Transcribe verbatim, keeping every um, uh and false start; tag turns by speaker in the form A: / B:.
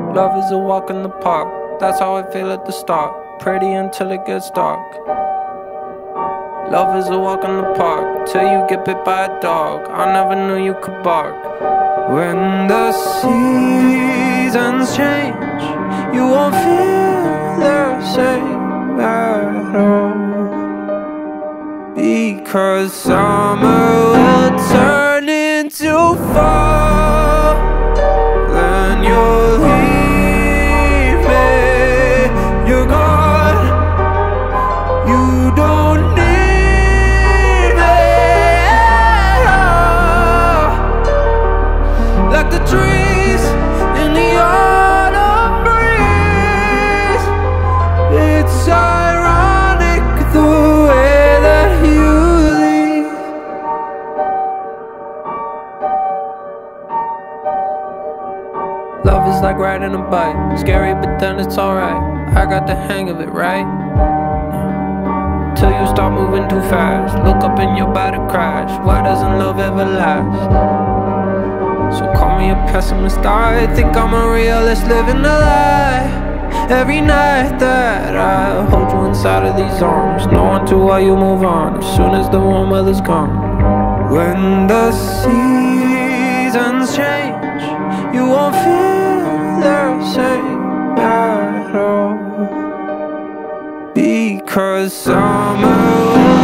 A: Love is a walk in the park, that's how I feel at the start. Pretty until it gets dark. Love is a walk in the park, till you get bit by a dog. I never knew you could bark. When the seasons change, you won't feel the same at all. Because summer will turn into fall, then you'll leave me. You're gone, you don't need me at all. Like the trees in the autumn breeze, it's ironic the way that you leave. Love is like riding a bike, scary but then it's alright. I got the hang of it, right? Till you start moving too fast, look up and you're about to crash. Why doesn't love ever last? So call me a pessimist, I think I'm a realist living a lie. Every night that I hold you inside of these arms, knowing to why you move on as soon as the warm weather's gone. When the seasons change, you won't feel the same at all. Because summer